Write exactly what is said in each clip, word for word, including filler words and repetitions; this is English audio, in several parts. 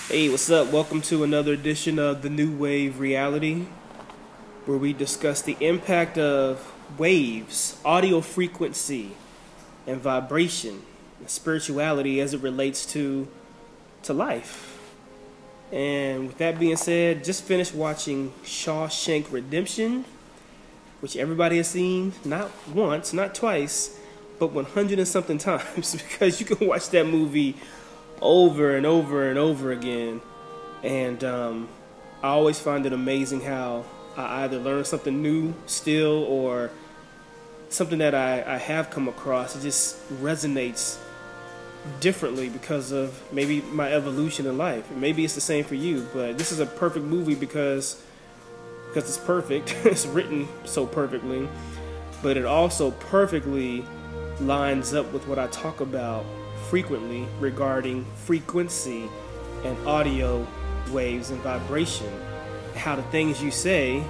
Hey, what's up? Welcome to another edition of the New Wave Reality, where we discuss the impact of waves, audio frequency, and vibration, and spirituality as it relates to to life. And with that being said, just finished watching Shawshank Redemption, which everybody has seen not once, not twice, but one hundred and something times, because you can watch that movie over and over and over again. And um, I always find it amazing how I either learn something new still, or something that I, I have come across. It just resonates differently because of maybe my evolution in life. Maybe it's the same for you, but this is a perfect movie because because it's perfect. It's written so perfectly, but it also perfectly lines up with what I talk about frequently regarding frequency and audio waves and vibration, how the things you say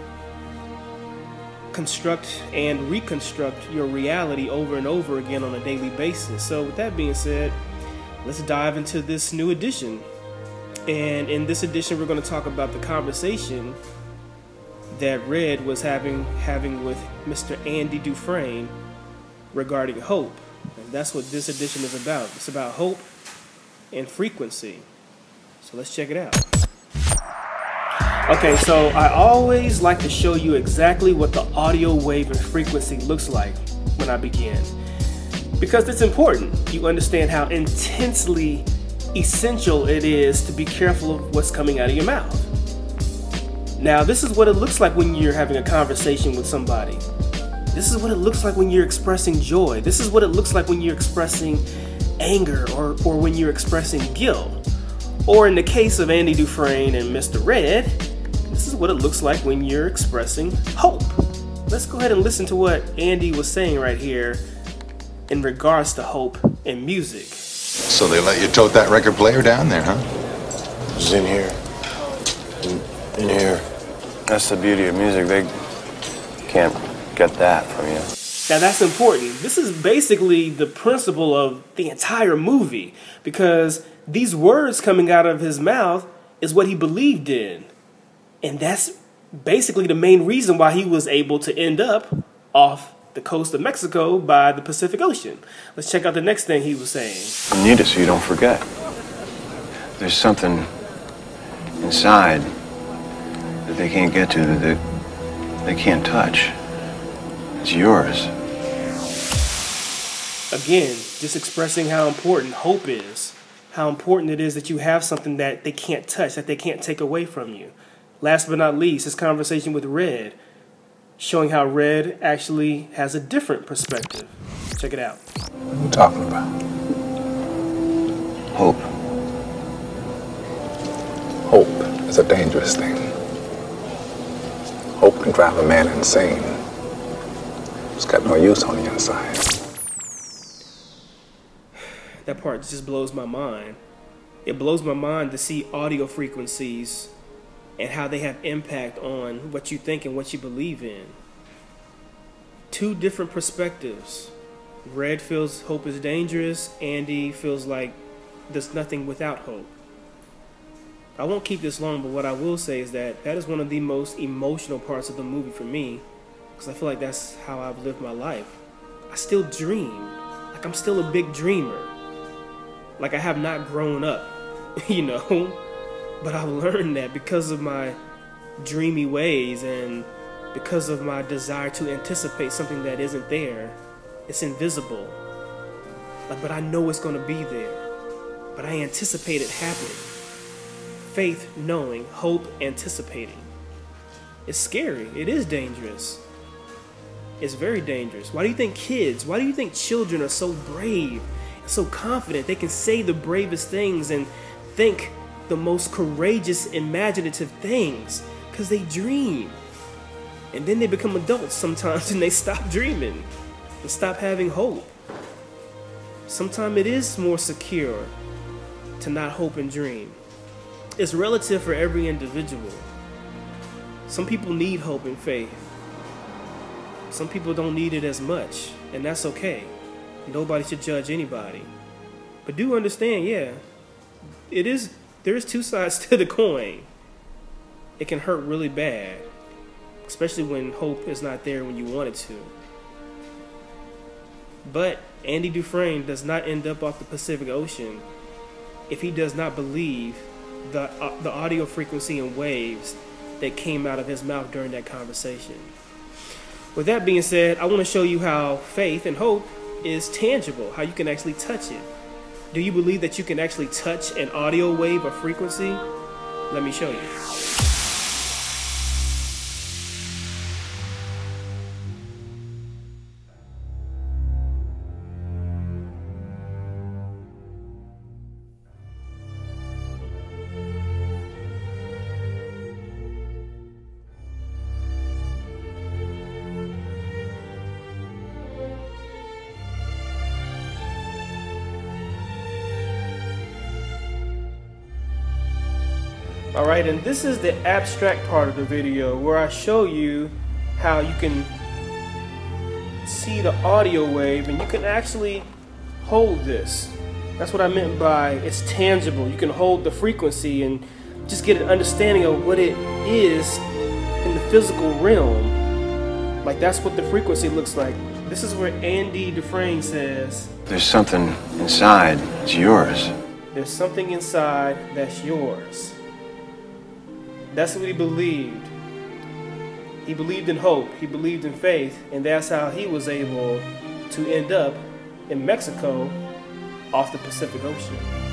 construct and reconstruct your reality over and over again on a daily basis. So with that being said, let's dive into this new edition. And in this edition, we're going to talk about the conversation that Red was having having with Mister Andy Dufresne regarding hope. And that's what this edition is about. It's about hope and frequency. So let's check it out. Okay, so I always like to show you exactly what the audio wave and frequency looks like when I begin, because it's important you understand how intensely essential it is to be careful of what's coming out of your mouth. Now, this is what it looks like when you're having a conversation with somebody. This is what it looks like when you're expressing joy. This is what it looks like when you're expressing anger, or, or when you're expressing guilt. Or in the case of Andy Dufresne and Mister Red, this is what it looks like when you're expressing hope. Let's go ahead and listen to what Andy was saying right here in regards to hope and music. So they let you tote that record player down there, huh? It's in here. In, in here. That's the beauty of music. They can't get that from you. Now that's important. This is basically the principle of the entire movie, because these words coming out of his mouth is what he believed in. And that's basically the main reason why he was able to end up off the coast of Mexico by the Pacific Ocean. Let's check out the next thing he was saying. You need it so you don't forget. There's something inside that they can't get to, that they, they can't touch. It's yours. Again, just expressing how important hope is. How important it is that you have something that they can't touch, that they can't take away from you. Last but not least, his conversation with Red, showing how Red actually has a different perspective. Check it out. What are you talking about? Hope. Hope is a dangerous thing. Hope can drive a man insane. It's got no use on the inside. That part just blows my mind. It blows my mind to see audio frequencies and how they have impact on what you think and what you believe in. Two different perspectives. Red feels hope is dangerous. Andy feels like there's nothing without hope. I won't keep this long, but what I will say is that that is one of the most emotional parts of the movie for me, because I feel like that's how I've lived my life. I still dream. Like, I'm still a big dreamer. Like, I have not grown up, you know? But I've learned that because of my dreamy ways and because of my desire to anticipate something that isn't there. It's invisible. Like, but I know it's going to be there. But I anticipate it happening. Faith knowing, hope anticipating. It's scary. It is dangerous. It's very dangerous. Why do you think kids, why do you think children are so brave and so confident? They can say the bravest things and think the most courageous, imaginative things because they dream. And then they become adults sometimes and they stop dreaming and stop having hope. Sometimes it is more secure to not hope and dream. It's relative for every individual. Some people need hope and faith. Some people don't need it as much, and that's okay. Nobody should judge anybody. But do understand, yeah, it is there's two sides to the coin. It can hurt really bad, especially when hope is not there when you want it to. But Andy Dufresne does not end up off the Pacific Ocean if he does not believe the uh, the audio frequency and waves that came out of his mouth during that conversation. With that being said, I want to show you how faith and hope is tangible, how you can actually touch it. Do you believe that you can actually touch an audio wave or frequency? Let me show you. Alright, and this is the abstract part of the video where I show you how you can see the audio wave and you can actually hold this. That's what I meant by it's tangible. You can hold the frequency and just get an understanding of what it is in the physical realm. Like that's what the frequency looks like. This is where Andy Dufresne says, there's something inside, it's yours. There's something inside that's yours. That's what he believed. He believed in hope, he believed in faith, and that's how he was able to end up in Mexico off the Pacific Ocean.